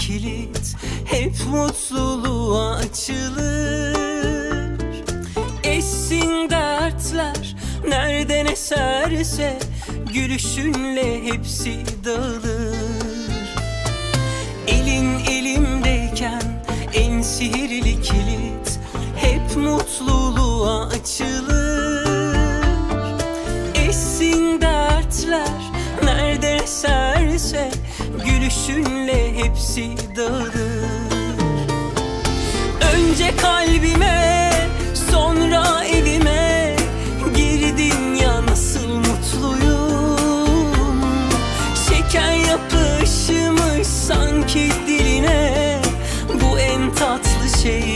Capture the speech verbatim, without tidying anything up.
kilit hep mutluluğa açılır. Eşsin dertler nereden eserse, gülüşünle hepsi dağılır. Elin elimdeyken en sihirli kilit hep mutluluğa açılır. Eşsin dertler nereden eserse, gülüşünle hepsi dağılır. Önce kalbime, sonra evime girdin ya, nasıl mutluyum. Şeker yapışmış sanki diline, bu en tatlı şey.